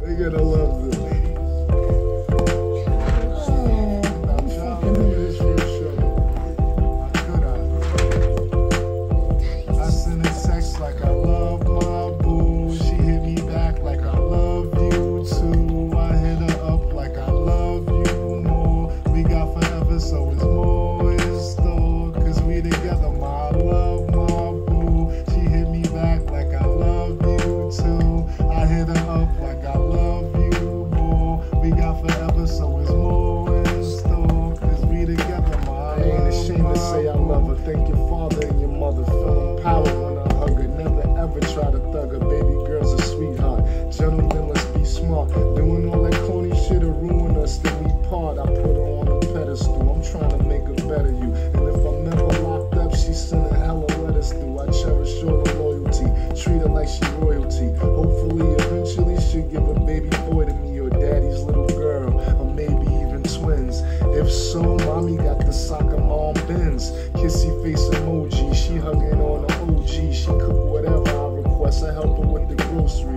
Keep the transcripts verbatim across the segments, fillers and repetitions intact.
They gotta love this. Thank your father and your mother. Feeling power when I hug her. Never ever try to thug her. Baby girl's a sweetheart. Gentlemen, let's be smart. Doing all that corny shit to ruin us, then we part. I put her on a pedestal. I'm trying to make a better you. And if I'm never locked up, she's sending hella letters through. I cherish all the loyalty. Treat her like she royalty. Hopefully, eventually, she'll give a baby boy to me or daddy's little girl. Or maybe even twins. If so, mommy got the soccer mom bins. Kissy face emoji, she hugging on the O G. She cook whatever I request, I help her with the groceries.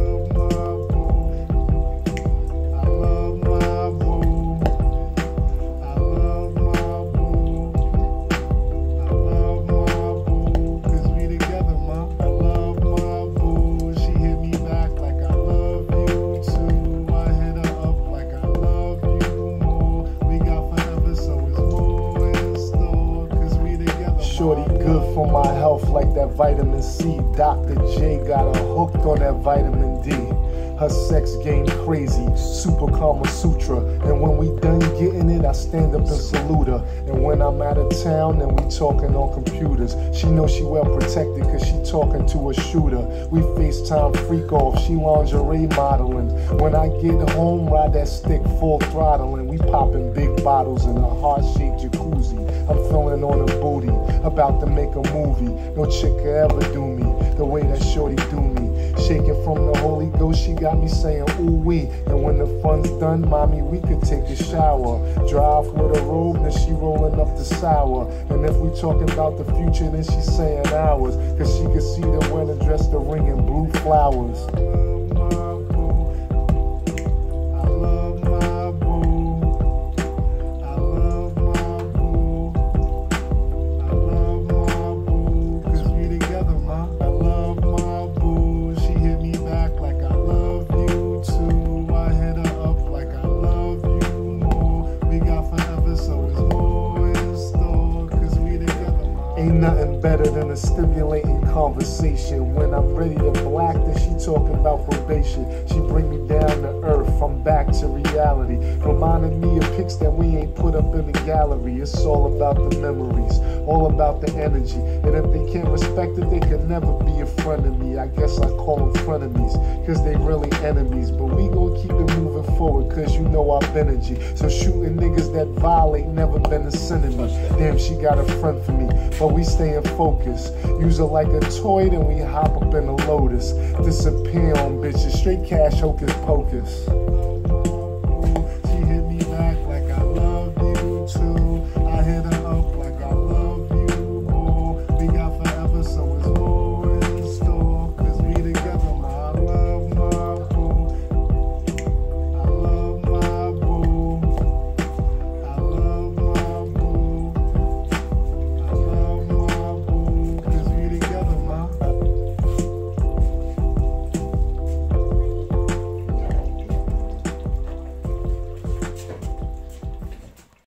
I love my boo. I love my boo. I love my boo. Cause we together, ma. I love my boo. She hit me back like I love you too. I hit her up like I love you more. We got forever, so it's more in store. Shorty good for my health like that vitamin C. Doctor J got her hooked on that vitamin D. Her sex game crazy, super Kama Sutra. And when we done getting it, I stand up and salute her. And when I'm out of town, then we talking on computers. She knows she well protected cause she talking to a shooter. We FaceTime freak off, she lingerie modeling. When I get home, ride that stick full throttle. And we popping big bottles in a heart-shaped jacuzzi. I'm feeling on a booty, about to make a movie. No chick could ever do me the way that shorty do me. Shaking from the Holy Ghost, she got me saying ooh wee. And when the fun's done, mommy, we could take a shower. Drive with a robe, then she rolling up the sour. And if we talking about the future, then she saying ours. Cause she could see the wedding dress, the ring, and blue flowers. Ain't nothing better than a stimulating conversation. When I'm ready to black, then she talking about probation. She bring me down to earth, I'm back to reality. Reminding me of pics that we ain't put up in the gallery. It's all about the memories, all about the energy. And if they can't respect it, they can never be a friend of me. I guess I call them frenemies, cause they really enemies. But we gon' keep it moving forward, cause you know our energy. So shooting niggas that violate never been a sin to me. Damn, she got a friend for me, but we stayin' focused. Use her like a toy, then we hop up in a Lotus. Disappear on bitches, straight cash hocus pocus.